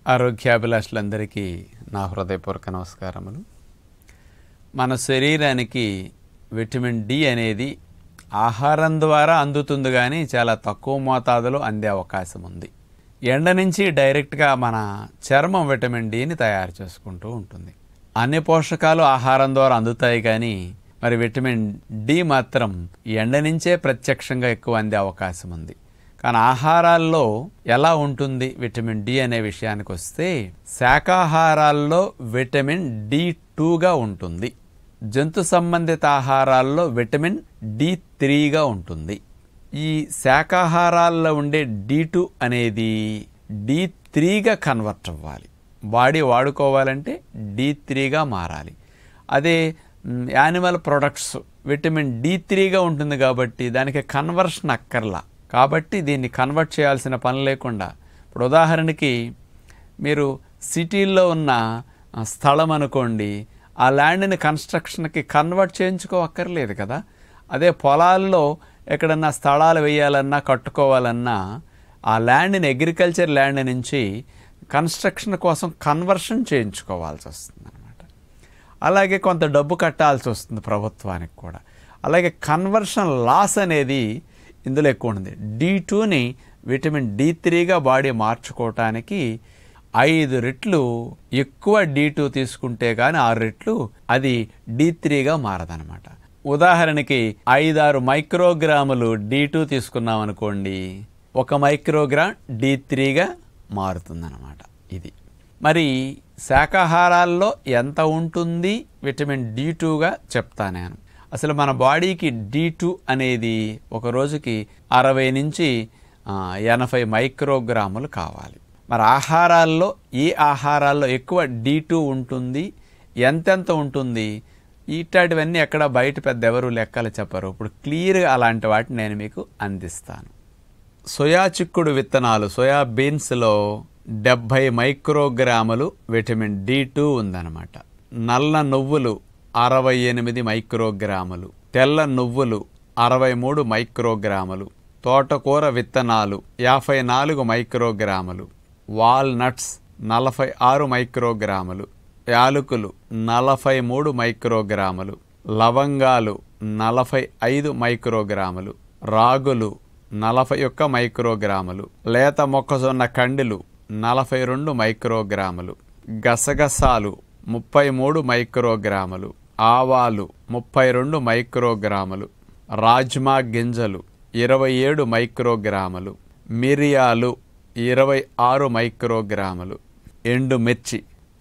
ఆరోగ్యాభిలాషులందరికీ నా హృదయపూర్వక నమస్కారములు. మన శరీరానికి విటమిన్ డి అనేది ఆహారం ద్వారా అందుతుంది, కానీ చాలా తక్కువ మోతాదులో అందే అవకాశం ఉంది. ఎండ నుంచి డైరెక్ట్గా మన చర్మం విటమిన్ డిని తయారు చేసుకుంటూ ఉంటుంది. అన్ని పోషకాలు ఆహారం ద్వారా అందుతాయి, కానీ మరి విటమిన్ డి మాత్రం ఎండ నుంచే ప్రత్యక్షంగా ఎక్కువ అందే అవకాశం ఉంది. కానీ ఆహారాల్లో ఎలా ఉంటుంది విటమిన్ డి అనే విషయానికి వస్తే, శాకాహారాల్లో విటమిన్ డి2గా ఉంటుంది. జంతు సంబంధిత ఆహారాల్లో విటమిన్ డి3గా ఉంటుంది. ఈ శాకాహారాల్లో ఉండే డి2 అనేది డి3గా కన్వర్ట్ అవ్వాలి. బాడీ వాడుకోవాలంటే డి3గా మారాలి. అదే యానిమల్ ప్రొడక్ట్స్ విటమిన్ డి3గా ఉంటుంది కాబట్టి దానికి కన్వర్షన్ అక్కర్లా. కాబట్టి దీన్ని కన్వర్ట్ చేయాల్సిన పని లేకుండా, ఇప్పుడు ఉదాహరణకి మీరు సిటీల్లో ఉన్న స్థలం అనుకోండి, ఆ ల్యాండ్ని కన్స్ట్రక్షన్కి కన్వర్ట్ చేయించుకోవక్కర్లేదు కదా. అదే పొలాల్లో ఎక్కడన్నా స్థలాలు వేయాలన్నా కట్టుకోవాలన్నా ఆ ల్యాండ్ని అగ్రికల్చర్ ల్యాండ్ నుంచి కన్స్ట్రక్షన్ కోసం కన్వర్షన్ చేయించుకోవాల్సి వస్తుంది అనమాట. అలాగే కొంత డబ్బు కట్టాల్సి వస్తుంది ప్రభుత్వానికి కూడా. అలాగే కన్వర్షన్ లాస్ అనేది ఇందులో ఎక్కువ ఉంటుంది. డి2ని విటమిన్ డి3గా బాడీ మార్చుకోవటానికి 5 రెట్లు ఎక్కువ డి2 తీసుకుంటే కానీ 6 రెట్లు అది డి3గా మారదనమాట. ఉదాహరణకి 5-6 మైక్రోగ్రాములు డి2 తీసుకున్నాం అనుకోండి, 1 మైక్రోగ్రామ్ డి3గా మారుతుందన్నమాట. ఇది మరి శాకాహారాల్లో ఎంత ఉంటుంది విటమిన్ డి2గా చెప్తా నేను. అసలు మన బాడీకి డి2 అనేది ఒక రోజుకి 60 నుంచి 80 మైక్రోగ్రాములు కావాలి. మరి ఆహారాల్లో ఏ ఆహారాల్లో ఎక్కువ డి2 ఉంటుంది, ఎంతెంత ఉంటుంది, ఇట్లాంటివన్నీ ఎక్కడ బయట పెద్ద ఎవరు లెక్కలు చెప్పరు. ఇప్పుడు క్లియర్గా అలాంటి వాటిని నేను మీకు అందిస్తాను. సోయా చిక్కుడు విత్తనాలు, సోయా బీన్స్లో 70 మైక్రోగ్రాములు విటమిన్ డి2 ఉందన్నమాట. నల్ల నువ్వులు 68 మైక్రోగ్రాములు, తెల్ల నువ్వులు 63 మైక్రోగ్రాములు, తోటకూర విత్తనాలు 54 మైక్రోగ్రాములు, వాల్నట్స్ 46 మైక్రోగ్రాములు, యాలకులు 43 మైక్రోగ్రాములు, లవంగాలు 45 మైక్రోగ్రాములు, రాగులు 41 మైక్రోగ్రాములు, లేత మొక్కజొన్న కండెలు 42 మైక్రోగ్రాములు, గసగసాలు 33 మైక్రోగ్రాములు, ఆవాలు 32 మైక్రోగ్రాములు, రాజ్మా గింజలు 27 మైక్రోగ్రాములు, మిరియాలు 26 మైక్రోగ్రాములు, ఎండుమిర్చి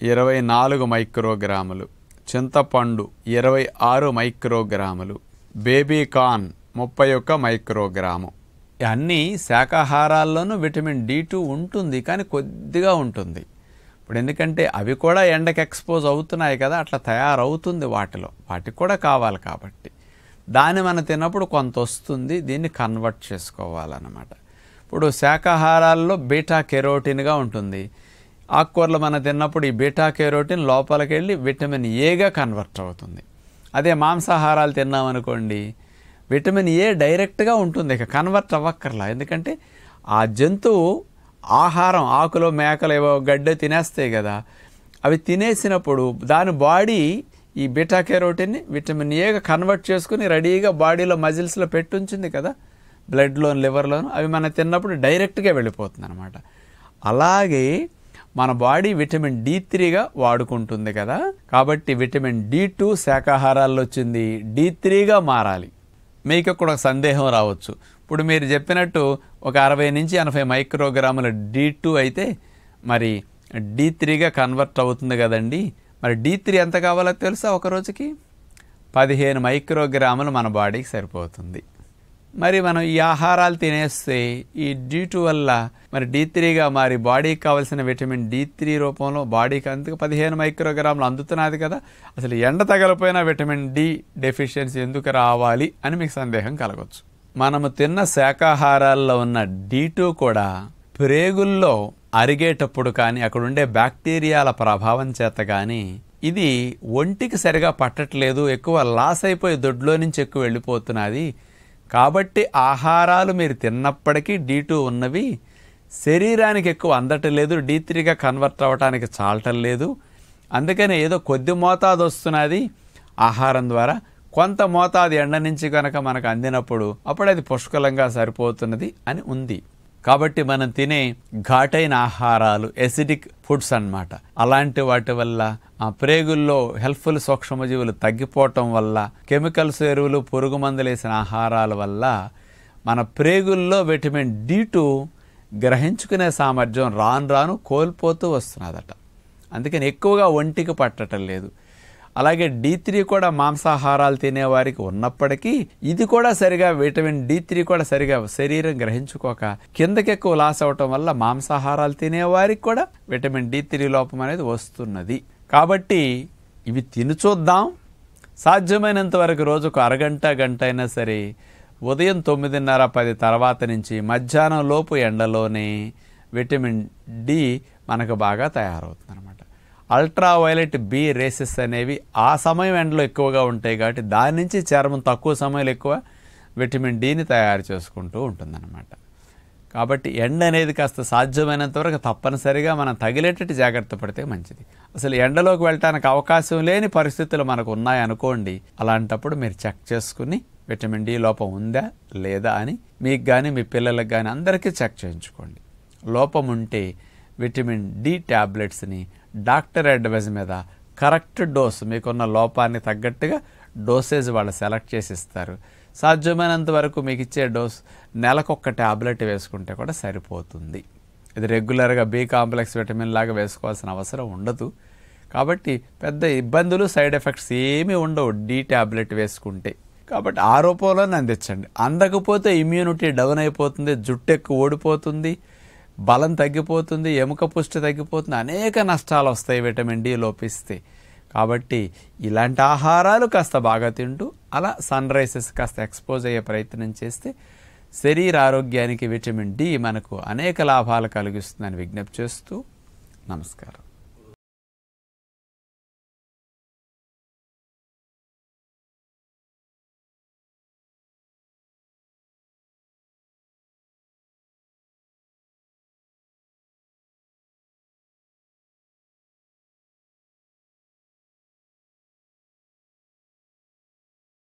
24 మైక్రోగ్రాములు, చింతపండు 26 మైక్రోగ్రాములు, బేబీకార్న్ 31 మైక్రోగ్రాము. అన్నీ శాకాహారాల్లోనూ విటమిన్ డి2 ఉంటుంది, కానీ కొద్దిగా ఉంటుంది. ఇప్పుడు ఎందుకంటే అవి కూడా ఎండకి ఎక్స్పోజ్ అవుతున్నాయి కదా, అట్లా తయారవుతుంది వాటికి కూడా కావాలి కాబట్టి దాన్ని మనం తిన్నప్పుడు కొంత వస్తుంది. దీన్ని కన్వర్ట్ చేసుకోవాలన్నమాట. ఇప్పుడు శాకాహారాల్లో బీటా కెరోటిన్గా ఉంటుంది. ఆకుకూరలు మనం తిన్నప్పుడు ఈ బీటా కెరోటిన్ లోపలికి వెళ్ళి విటమిన్ ఏగా కన్వర్ట్ అవుతుంది. అదే మాంసాహారాలు తిన్నామనుకోండి, విటమిన్ ఏ డైరెక్ట్గా ఉంటుంది, ఇక కన్వర్ట్ అవ్వక్కర్లా. ఎందుకంటే ఆ జంతువు ఆహారం, ఆకులో మేకలు ఏవో గడ్డ తినేస్తాయి కదా, అవి తినేసినప్పుడు దాని బాడీ ఈ బీటా కెరోటిన్ని విటమిన్ ఏగా కన్వర్ట్ చేసుకుని రెడీగా బాడీలో మజిల్స్లో పెట్టుంచింది కదా, బ్లడ్లోను లివర్లోను. అవి మనం తిన్నప్పుడు డైరెక్ట్గా వెళ్ళిపోతుంది అనమాట. అలాగే మన బాడీ విటమిన్ డి3గా వాడుకుంటుంది కదా, కాబట్టి విటమిన్ డి2 శాకాహారాల్లో వచ్చింది డి3గా మారాలి. మీకు కూడా సందేహం రావచ్చు, ఇప్పుడు మీరు చెప్పినట్టు ఒక 60 నుంచి 80 మైక్రోగ్రాముల డి2 అయితే మరి డి3గా కన్వర్ట్ అవుతుంది కదండి. మరి డి3 ఎంత కావాలో తెలుసా? ఒక రోజుకి 15 మైక్రోగ్రాములు మన బాడీకి సరిపోతుంది. మరి మనం ఈ ఆహారాలు తినేస్తే ఈ డి2 వల్ల మరి డి3గా మారి బాడీకి కావాల్సిన విటమిన్ డి3 రూపంలో బాడీకి అందుకు 15 మైక్రోగ్రాములు అందుతున్నది కదా. అసలు ఎండ తగలిపోయినా విటమిన్ డి డెఫిషియన్సీ ఎందుకు రావాలి అని మీకు సందేహం కలగవచ్చు. మనము తిన్న శాకాహారాల్లో ఉన్న డి2 కూడా ప్రేగుల్లో అరిగేటప్పుడు కానీ అక్కడ ఉండే బ్యాక్టీరియాల ప్రభావం చేత కానీ ఇది ఒంటికి సరిగా పట్టట్లేదు, ఎక్కువ లాస్ అయిపోయి దొడ్లో నుంచి ఎక్కువ వెళ్ళిపోతున్నది. కాబట్టి ఆహారాలు మీరు తిన్నప్పటికీ డి2 ఉన్నవి శరీరానికి ఎక్కువ అందటం లేదు, D3గా కన్వర్ట్ అవ్వటానికి చాలటం లేదు. అందుకని ఏదో కొద్ది మోతాదు వస్తున్నది ఆహారం ద్వారా, కొంత మోతాదు ఎండ నుంచి కనుక మనకు అందినప్పుడు అప్పుడు అది పుష్కలంగా సరిపోతున్నది అని ఉంది. కాబట్టి మనం తినే ఘాటైన ఆహారాలు, ఎసిడిక్ ఫుడ్స్ అన్నమాట, అలాంటి వాటి వల్ల ఆ ప్రేగుల్లో హెల్ప్ఫుల్ సూక్ష్మజీవులు తగ్గిపోవటం వల్ల, కెమికల్స్, ఎరువులు, పురుగు మందులు వేసిన ఆహారాల వల్ల మన ప్రేగుల్లో విటమిన్ D2 గ్రహించుకునే సామర్థ్యం రాను రాను కోల్పోతూ వస్తున్నదట. అందుకని ఎక్కువగా ఒంటికి పట్టడం లేదు. అలాగే D3 కూడా మాంసాహారాలు తినేవారికి ఉన్నప్పటికీ ఇది కూడా సరిగా విటమిన్ D3 కూడా సరిగా శరీరం గ్రహించుకోక కిందకి ఎక్కువ లాస్ అవటం వల్ల మాంసాహారాలు తినేవారికి కూడా విటమిన్ D3 లోపం అనేది వస్తున్నది. కాబట్టి ఇవి తిని చూద్దాం. సాధ్యమైనంత వరకు రోజుకు అరగంట, గంట అయినా సరే ఉదయం 9:30, 10 తర్వాత నుంచి మధ్యాహ్నం లోపు ఎండలోనే విటమిన్ D మనకు బాగా తయారవుతుంది అనమాట. అల్ట్రావైలెట్ B రేసెస్ అనేవి ఆ సమయం ఎండలో ఎక్కువగా ఉంటాయి కాబట్టి దాని నుంచి చర్మం తక్కువ సమయంలో ఎక్కువ విటమిన్ Dని తయారు చేసుకుంటూ ఉంటుందన్నమాట. కాబట్టి ఎండ అనేది కాస్త సాధ్యమైనంత వరకు తప్పనిసరిగా మనం తగిలేటట్టు జాగ్రత్త పడితే మంచిది. అసలు ఎండలోకి వెళ్ళటానికి అవకాశం లేని పరిస్థితులు మనకు ఉన్నాయనుకోండి, అలాంటప్పుడు మీరు చెక్ చేసుకుని విటమిన్ D లోపం ఉందా లేదా అని మీకు కానీ మీ పిల్లలకు కానీ అందరికీ చెక్ చేయించుకోండి. లోపం ఉంటే విటమిన్ D ట్యాబ్లెట్స్ని డాక్టర్ అడ్వైజ్ మీద కరెక్ట్ డోస్, మీకున్న లోపాన్ని తగ్గట్టుగా డోసేజ్ వాళ్ళు సెలెక్ట్ చేసి ఇస్తారు. సాధ్యమైనంత వరకు మీకు ఇచ్చే డోస్ నెలకొక్క ట్యాబ్లెట్ వేసుకుంటే కూడా సరిపోతుంది. ఇది రెగ్యులర్గా B కాంప్లెక్స్ విటమిన్ లాగా వేసుకోవాల్సిన అవసరం ఉండదు. కాబట్టి పెద్ద ఇబ్బందులు, సైడ్ ఎఫెక్ట్స్ ఏమీ ఉండవు D ట్యాబ్లెట్ వేసుకుంటే. కాబట్టి ఆ రూపంలోనే అందించండి. అందకపోతే ఇమ్యూనిటీ డౌన్ అయిపోతుంది, జుట్టు ఎక్కువ ఓడిపోతుంది, బలం తగ్గిపోతుంది, ఎముక పుష్టి తగ్గిపోతుంది, అనేక నష్టాలు వస్తాయి విటమిన్ D లోపిస్తే. కాబట్టి ఇలాంటి ఆహారాలు కాస్త బాగా తింటూ అలా సన్ రైజెస్ కాస్త ఎక్స్పోజ్ అయ్యే ప్రయత్నం చేస్తే శరీర ఆరోగ్యానికి విటమిన్ D మనకు అనేక లాభాలు కలిగిస్తుందని విజ్ఞప్తి చేస్తూ నమస్కారం.